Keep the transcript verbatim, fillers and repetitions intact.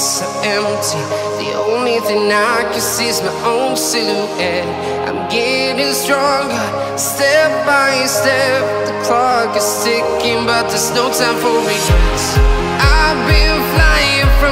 so empty. The only thing I can see is my own silhouette. I'm getting stronger, step by step. The clock is ticking, but there's no time for regrets. I've been flying from